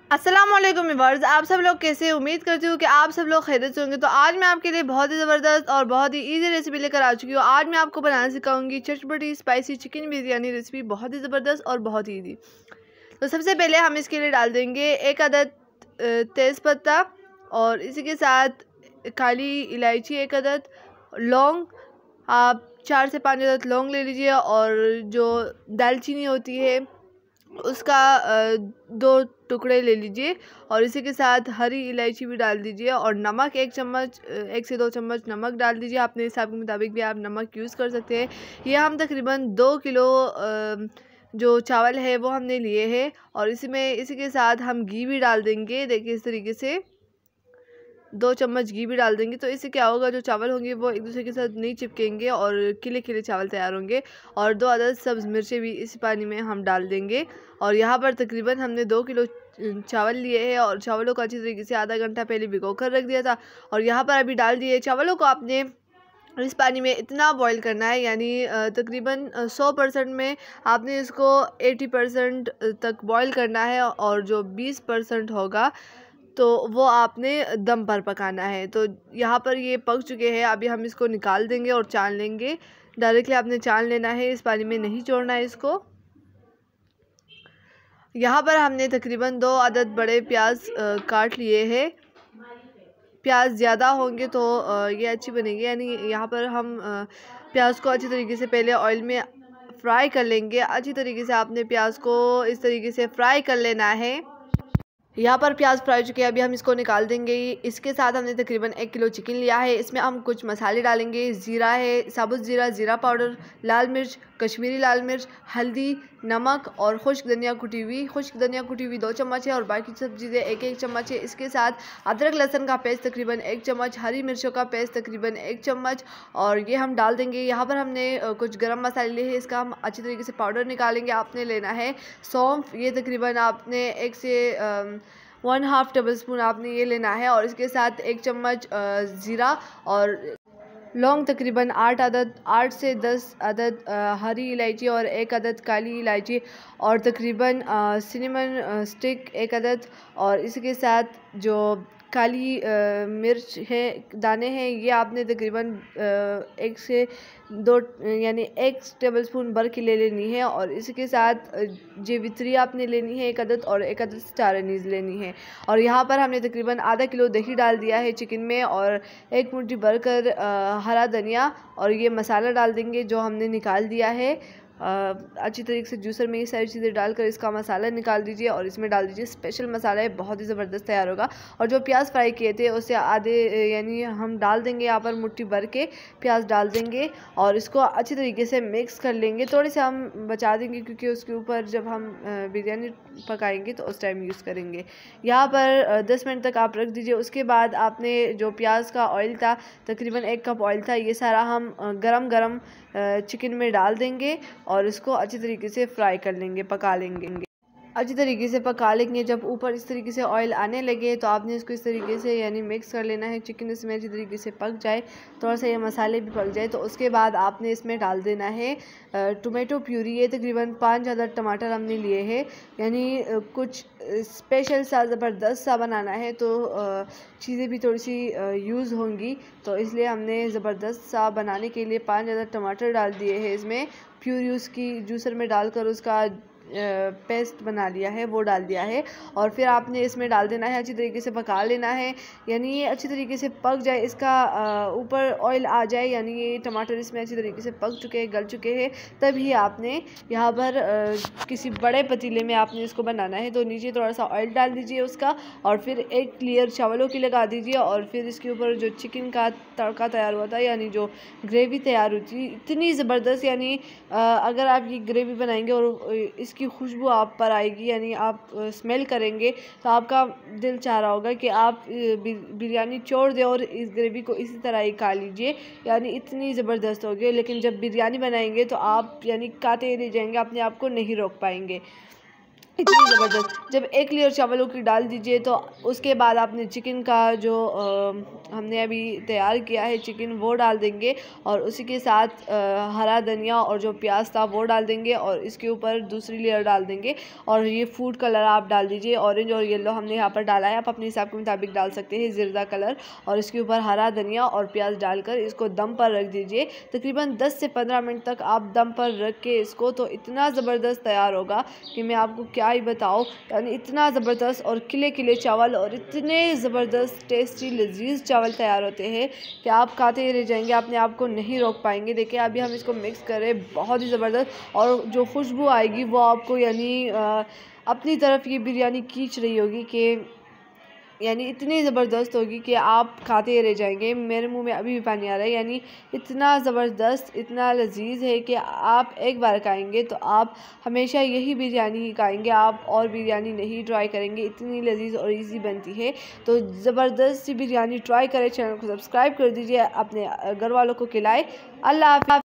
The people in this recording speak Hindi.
अस्सलाम वालेकुम व्यूअर्स, आप सब लोग कैसे। उम्मीद करती हूँ कि आप सब लोग खैरियत से होंगे। तो आज मैं आपके लिए बहुत ही ज़बरदस्त और बहुत ही इजी रेसिपी लेकर आ चुकी हूँ। आज मैं आपको बनाना सिखाऊंगी चटपटी स्पाइसी चिकन बिरयानी रेसिपी, बहुत ही ज़बरदस्त और बहुत ही ईजी। तो सबसे पहले हम इसके लिए डाल देंगे एक अदद तेज़पत्ता और इसी के साथ काली इलायची एक अदद, लौंग आप 4 से 5 अदद लौंग ले लीजिए और जो दालचीनी होती है उसका 2 टुकड़े ले लीजिए और इसी के साथ हरी इलायची भी डाल दीजिए और नमक 1 चम्मच 1 से 2 चम्मच नमक डाल दीजिए। अपने हिसाब के मुताबिक भी आप नमक यूज़ कर सकते हैं। ये हम तकरीबन 2 किलो जो चावल है वो हमने लिए हैं और इसी के साथ हम घी भी डाल देंगे। देखिए इस तरीके से 2 चम्मच घी भी डाल देंगे। तो इससे क्या होगा, जो चावल होंगे वो एक दूसरे के साथ नहीं चिपकेंगे और खिले खिले चावल तैयार होंगे। और 2 अदद सब्ज़ मिर्चें भी इस पानी में हम डाल देंगे। और यहाँ पर तकरीबन हमने 2 किलो चावल लिए हैं और चावलों को अच्छी तरीके से आधा घंटा पहले भिगो कर रख दिया था और यहाँ पर अभी डाल दिए। चावलों को आपने इस पानी में इतना बॉईल करना है, यानी तकरीबन 100% में आपने इसको 80% तक बॉईल करना है और जो 20% होगा तो वो आपने दम पर पकाना है। तो यहाँ पर ये पक चुके हैं, अभी हम इसको निकाल देंगे और छान लेंगे। डायरेक्टली आपने छान लेना है, इस पानी में नहीं छोड़ना है इसको। यहाँ पर हमने तकरीबन 2 अदद बड़े प्याज काट लिए हैं। प्याज ज़्यादा होंगे तो ये अच्छी बनेगी, यानी यहाँ पर हम प्याज को अच्छी तरीके से पहले ऑयल में फ्राई कर लेंगे। अच्छी तरीके से आपने प्याज को इस तरीके से फ्राई कर लेना है। यहाँ पर प्याज फ्राई चुके हैं, अभी हम इसको निकाल देंगे। इसके साथ हमने तकरीबन 1 किलो चिकन लिया है। इसमें हम कुछ मसाले डालेंगे। ज़ीरा है, साबुत ज़ीरा, ज़ीरा पाउडर, लाल मिर्च, कश्मीरी लाल मिर्च, हल्दी, नमक और खुश्क धनिया कुटी हुई 2 चम्मच है और बाकी सब चीज़ें 1-1 चम्मच है। इसके साथ अदरक लहसुन का पेस्ट तकरीबन 1 चम्मच, हरी मिर्चों का पेस्ट तकरीबन 1 चम्मच और ये हम डाल देंगे। यहाँ पर हमने कुछ गरम मसाले लिए हैं, इसका हम अच्छी तरीके से पाउडर निकालेंगे। आपने लेना है सौंफ, ये तकरीबन आपने 1 से 1/2 टेबल स्पून आपने ये लेना है और इसके साथ 1 चम्मच ज़ीरा और लौंग तकरीबन 8 से 10 अदद हरी इलायची और 1 अदद काली इलायची और तकरीबन सिनेमन स्टिक 1 अदद और इसके साथ जो काली मिर्च है दाने हैं ये आपने तकरीबन 1 से 2 यानी 1 टेबल स्पून भर के ले लेनी है और इसके साथ जेवित्री आपने लेनी है 1 अदद और 1 अदद स्टार अनीज़ लेनी है। और यहाँ पर हमने तकरीबन आधा किलो दही डाल दिया है चिकन में और 1 मुट्ठी भरकर हरा धनिया और ये मसाला डाल देंगे जो हमने निकाल दिया है। अच्छी तरीके से जूसर में ये सारी चीज़ें डालकर इसका मसाला निकाल दीजिए और इसमें डाल दीजिए स्पेशल मसाला है, बहुत ही ज़बरदस्त तैयार होगा। और जो प्याज फ्राई किए थे उससे आधे यानी हम डाल देंगे, यहाँ पर मुट्ठी भर के प्याज डाल देंगे और इसको अच्छी तरीके से मिक्स कर लेंगे। थोड़े से हम बचा देंगे क्योंकि उसके ऊपर जब हम बिरयानी पकाएंगे तो उस टाइम यूज़ करेंगे। यहाँ पर 10 मिनट तक आप रख दीजिए। उसके बाद आपने जो प्याज का ऑयल था तकरीबन 1 कप ऑयल था, ये सारा हम गरम चिकन में डाल देंगे और इसको अच्छी तरीके से फ्राई कर लेंगे, पका लेंगे। अच्छी तरीके से पका लेंगे। जब ऊपर इस तरीके से ऑयल आने लगे तो आपने इसको इस तरीके से यानी मिक्स कर लेना है। चिकन इसमें अच्छी तरीके से पक जाए, थोड़ा सा ये मसाले भी पक जाए तो उसके बाद आपने इसमें डाल देना है टोमेटो प्यूरी। ये तकरीबन 5 अदद टमाटर हमने लिए हैं, यानी कुछ स्पेशल सा ज़बरदस्त सा बनाना है तो चीज़ें भी थोड़ी सी यूज़ होंगी, तो इसलिए हमने ज़बरदस्त सा बनाने के लिए 5 अदद टमाटर डाल दिए हैं। इसमें प्यूरी उसकी जूसर में डालकर उसका पेस्ट बना लिया है वो डाल दिया है और फिर आपने इसमें डाल देना है। अच्छी तरीके से पका लेना है, यानी ये अच्छी तरीके से पक जाए, इसका ऊपर ऑयल आ जाए, यानी ये टमाटर इसमें अच्छी तरीके से पक चुके हैं, गल चुके हैं। तभी आपने यहाँ पर किसी बड़े पतीले में आपने इसको बनाना है तो नीचे थोड़ा सा ऑयल डाल दीजिए उसका और फिर एक लेयर चावलों की लगा दीजिए और फिर इसके ऊपर जो चिकन का तड़का तैयार हुआ था यानी जो ग्रेवी तैयार हुई थी इतनी ज़बरदस्त, यानी अगर आप ये ग्रेवी बनाएंगे और इसकी खुशबू आप पर आएगी, यानी आप स्मेल करेंगे तो आपका दिल चाह रहा होगा कि आप बिरयानी छोड़ दें और इस ग्रेवी को इसी तरह ही खा लीजिए, यानी इतनी ज़बरदस्त होगी। लेकिन जब बिरयानी बनाएंगे तो आप यानी खाते ही रह जाएंगे, अपने आप को नहीं रोक पाएंगे। इतनी ज़बरदस्त। जब एक लेयर चावलों की डाल दीजिए तो उसके बाद आपने चिकन का जो हमने अभी तैयार किया है चिकन वो डाल देंगे और उसी के साथ हरा धनिया और जो प्याज था वो डाल देंगे और इसके ऊपर दूसरी लेयर डाल देंगे और ये फूड कलर आप डाल दीजिए। ऑरेंज और येलो हमने यहाँ पर डाला है, आप अपने हिसाब के मुताबिक डाल सकते हैं ज़िरदा कलर, और इसके ऊपर हरा धनिया और प्याज डालकर इसको दम पर रख दीजिए। तकरीबन 10 से 15 मिनट तक आप दम पर रख के इसको, तो इतना ज़बरदस्त तैयार होगा कि मैं आपको क्या ही बताओ। यानी इतना ज़बरदस्त और खिले खिले चावल और इतने ज़बरदस्त टेस्टी लजीज चावल तैयार होते हैं कि आप खाते ही रह जाएंगे, अपने आप को नहीं रोक पाएंगे। देखिए अभी हम इसको मिक्स करें, बहुत ही ज़बरदस्त, और जो खुशबू आएगी वो आपको यानी अपनी तरफ ये बिरयानी खींच रही होगी कि यानी इतनी ज़बरदस्त होगी कि आप खाते ही रह जाएंगे। मेरे मुंह में अभी भी पानी आ रहा है, यानी इतना ज़बरदस्त, इतना लजीज है कि आप एक बार खाएंगे तो आप हमेशा यही बिरयानी ही खाएंगे, आप और बिरयानी नहीं ट्राई करेंगे, इतनी लजीज और इजी बनती है। तो ज़बरदस्त सी बिरयानी ट्राई करें, चैनल को सब्सक्राइब कर दीजिए, अपने घर वालों को खिलाएं। अल्लाह हाफ़िज़।